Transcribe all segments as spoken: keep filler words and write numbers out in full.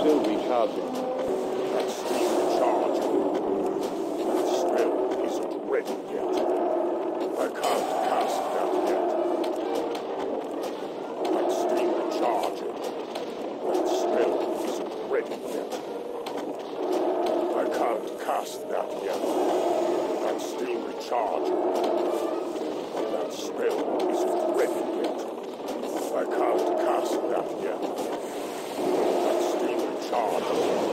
still recharging. That's still recharging. That spell isn't ready yet. I can't cast that yet. That's still recharging. That spell isn't ready yet. I can't cast that yet. That's still recharging. That spell isn't ready yet. I can't cast that yet. That's still recharging.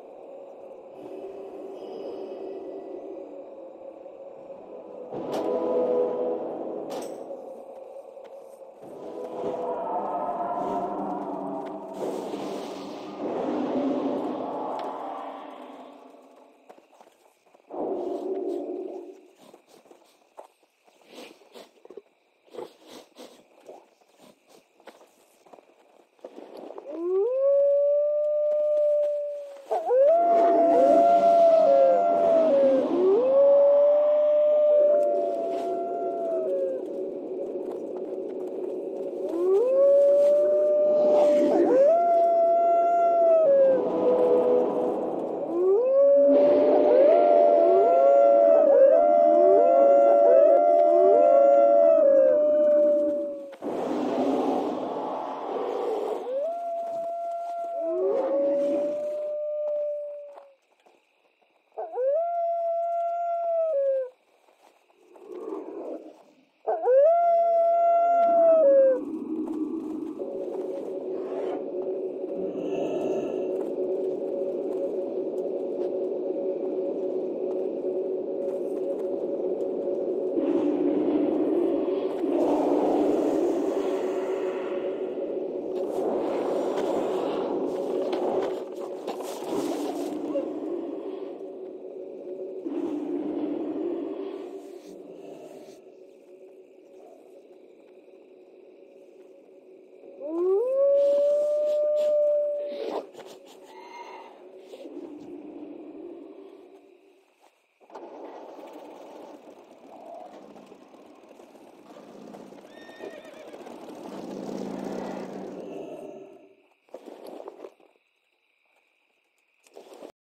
You